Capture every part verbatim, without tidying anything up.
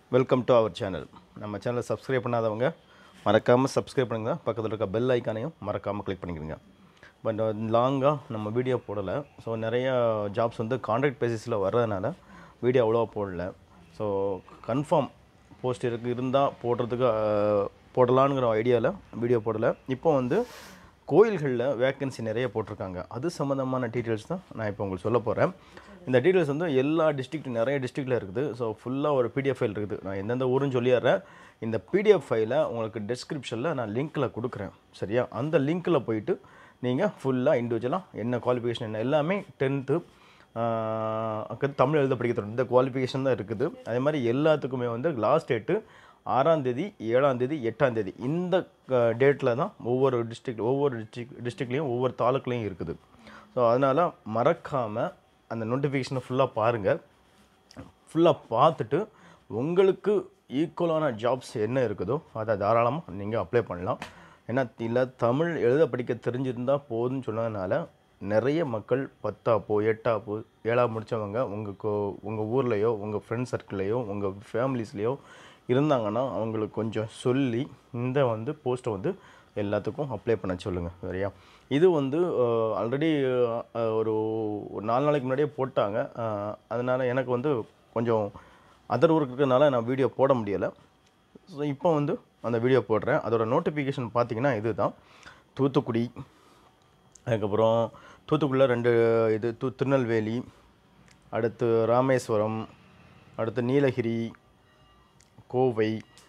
Welcome to our channel. நம்ம சேனலை subscribe பண்ணாதவங்க மறக்காமல் சப்ஸ்கிரைப் பண்ணுங்க. பக்கத்தில் இருக்க பெல் ஐக்கானையும் மறக்காமல் கிளிக் பண்ணிக்கிறங்க. பட் லாங்காக நம்ம வீடியோ போடலை. ஸோ நிறைய ஜாப்ஸ் வந்து கான்ட்ராக்ட் பேசிஸில் வர்றதுனால வீடியோ அவ்வளோவா போடலை. ஸோ கன்ஃபார்ம் போஸ்ட் இருக்கு இருந்தால் போடுறதுக்கு போடலான்ங்கிற ஐடியாவில் வீடியோ போடலை. இப்போ வந்து கோயில்களில் வேக்கன்சி நிறைய போட்டிருக்காங்க. அது சம்மந்தமான டீட்டெயில்ஸ் தான் நான் இப்போ உங்களுக்கு சொல்ல போகிறேன். இந்த டீட்டெயில்ஸ் வந்து எல்லா டிஸ்ட்ரிக்ட் நிறைய டிஸ்ட்ரிக்டில் இருக்குது. ஸோ ஃபுல்லாக ஒரு பிடிஎஃப் ஃபைல் இருக்குது. நான் எந்தெந்த ஊருன்னு சொல்லிடுறேன். இந்த பிடிஎஃப் ஃபைலை உங்களுக்கு டிஸ்கிரிப்ஷனில் நான் லிங்க்கில் கொடுக்குறேன். சரியா? அந்த லிங்க்கில் போயிட்டு நீங்கள் ஃபுல்லாக இண்டிவிஜுவலாக என்ன குவாலிஃபிகேஷன் என்ன எல்லாமே டென்த்து தமிழ் எழுத படிக்கிறது இந்த குவாலிஃபிகேஷன் தான் இருக்குது. அதே மாதிரி எல்லாத்துக்குமே வந்து லாஸ்ட் டேட்டு ஆறாந்தேதி ஏழாந்தேதி எட்டாந்தேதி இந்த டேட்டில் தான் ஒவ்வொரு டிஸ்ட்ரிக்ட் ஒவ்வொரு டிஸ்ட்ரிக் டிஸ்ட்ரிக்ட்லேயும் ஒவ்வொரு தாலுக்குலேயும் இருக்குது. ஸோ அதனால் மறக்காமல் அந்த நோட்டிஃபிகேஷனை ஃபுல்லாக பாருங்கள். ஃபுல்லாக பார்த்துட்டு உங்களுக்கு ஈக்குவலான ஜாப்ஸ் என்ன இருக்குதோ அதை தாராளமாக நீங்கள் அப்ளை பண்ணலாம். ஏன்னா இல்லை தமிழ் எழுத படிக்க தெரிஞ்சிருந்தால் போதுன்னு சொன்னதுனால நிறைய மக்கள் பத்தாப்போ எட்டாப்போ ஏழாவது முடித்தவங்க உங்கள் உங்கள் ஊர்லேயோ உங்கள் ஃப்ரெண்ட் சர்க்கிள்லேயோ உங்கள் ஃபேமிலிஸ்லேயோ இருந்தாங்கன்னா அவங்களுக்கு கொஞ்சம் சொல்லி இந்த வந்து போஸ்ட்டை வந்து எல்லாத்துக்கும் அப்ளை பண்ண சொல்லுங்கள். சரியா? இது வந்து ஆல்ரெடி ஒரு நாலு நாளைக்கு முன்னாடியே போட்டாங்க. அதனால் எனக்கு வந்து கொஞ்சம் அதர் ஒர்க் இருக்கிறதுனால நான் வீடியோ போட முடியலை. ஸோ இப்போ வந்து அந்த வீடியோ போடுறேன். அதோடய நோட்டிஃபிகேஷன் பார்த்திங்கன்னா இது தான். தூத்துக்குடி, அதுக்கப்புறம் தூத்துக்குடியில் ரெண்டு இது தூ திருநெல்வேலி, அடுத்து ராமேஸ்வரம், அடுத்து நீலகிரி, கோவை,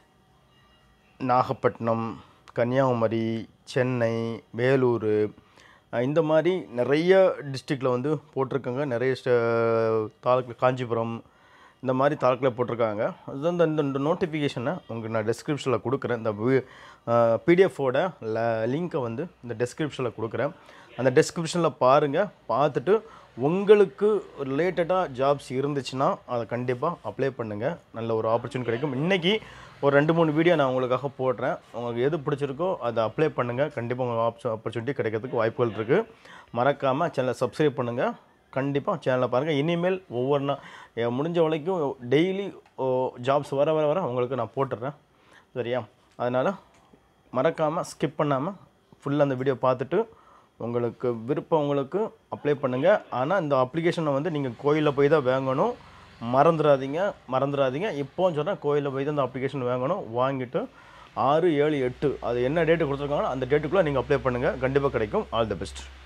நாகப்பட்டினம், கன்னியாகுமரி, சென்னை, வேலூர், இந்த மாதிரி நிறைய டிஸ்ட்ரிக்டில் வந்து போட்டிருக்காங்க. நிறைய தாலுக்கு காஞ்சிபுரம் இந்த மாதிரி தாலுக்கில் போட்டிருக்காங்க. அது இந்த இந்த நோட்டிஃபிகேஷனை உங்களுக்கு நான் டெஸ்கிரிப்ஷனில் கொடுக்குறேன். இந்த பிடிஎஃபோட ல லிங்க்கை வந்து இந்த டெஸ்கிரிப்ஷனில் கொடுக்குறேன். அந்த டெஸ்கிரிப்ஷனில் பாருங்கள். பார்த்துட்டு உங்களுக்கு ரிலேட்டடாக ஜாப்ஸ் இருந்துச்சுன்னா அதை கண்டிப்பாக அப்ளை பண்ணுங்கள். நல்ல ஒரு ஆப்பர்ச்சுனிட்டி கிடைக்கும். இன்றைக்கி ஒரு ரெண்டு மூணு வீடியோ நான் உங்களுக்காக போடுறேன். உங்களுக்கு எது பிடிச்சிருக்கோ அதை அப்ளை பண்ணுங்கள். கண்டிப்பாக உங்களுக்கு ஆப்ஷன் ஆப்பர்ச்சுனிட்டி கிடைக்கிறதுக்கு வாய்ப்புகள் இருக்குது. மறக்காமல் சேனலை சப்ஸ்கிரைப் பண்ணுங்கள். கண்டிப்பாக சேனலை பாருங்கள். இனிமேல் ஒவ்வொரு நாள் முடிஞ்ச வரைக்கும் டெய்லி ஜாப்ஸ் வர வர வர உங்களுக்கு நான் போட்டுடுறேன். சரியா? அதனால் மறக்காமல் ஸ்கிப் பண்ணாமல் ஃபுல்லாக அந்த வீடியோ பார்த்துட்டு உங்களுக்கு விருப்பம் உங்களுக்கு அப்ளை பண்ணுங்கள். ஆனால் இந்த அப்ளிகேஷனை வந்து நீங்கள் கோயிலில் போய் தான் வாங்கணும். மறந்துடாதீங்க மறந்துடாதீங்க இப்போன்னு சொன்னால் கோயிலில் போய் தான் இந்த அப்ளிகேஷன் வாங்கணும். வாங்கிட்டு ஆறு ஏழு எட்டு அது என்ன டேட்டு கொடுத்துருக்காங்களோ அந்த டேட்டுக்குள்ளே நீங்கள் அப்ளை பண்ணுங்கள். கண்டிப்பாக கிடைக்கும். All the best.